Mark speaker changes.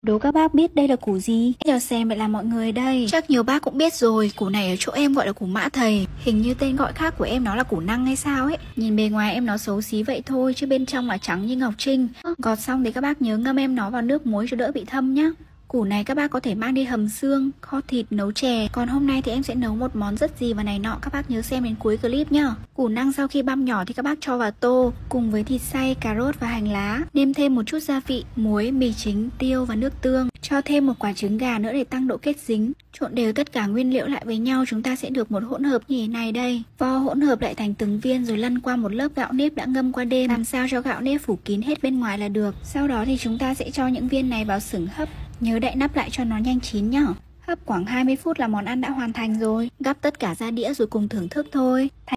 Speaker 1: Đố các bác biết đây là củ gì? Giờ xem lại là mọi người đây. Chắc nhiều bác cũng biết rồi, củ này ở chỗ em gọi là củ mã thầy. Hình như tên gọi khác của em nó là củ năng hay sao ấy. Nhìn bề ngoài em nó xấu xí vậy thôi, chứ bên trong là trắng như ngọc trinh. Gọt xong thì các bác nhớ ngâm em nó vào nước muối cho đỡ bị thâm nhá. Củ này các bác có thể mang đi hầm xương, kho thịt, nấu chè. Còn hôm nay thì em sẽ nấu một món rất gì và này nọ, các bác nhớ xem đến cuối clip nhá. Củ năng sau khi băm nhỏ thì các bác cho vào tô cùng với thịt xay, cà rốt và hành lá. Nêm thêm một chút gia vị, muối, mì chính, tiêu và nước tương. Cho thêm một quả trứng gà nữa để tăng độ kết dính. Trộn đều tất cả nguyên liệu lại với nhau, chúng ta sẽ được một hỗn hợp như thế này đây. Vo hỗn hợp lại thành từng viên rồi lăn qua một lớp gạo nếp đã ngâm qua đêm, làm sao cho gạo nếp phủ kín hết bên ngoài là được. Sau đó thì chúng ta sẽ cho những viên này vào xửng hấp. Nhớ đậy nắp lại cho nó nhanh chín nhá. Hấp khoảng 20 phút là món ăn đã hoàn thành rồi. Gắp tất cả ra đĩa rồi cùng thưởng thức thôi.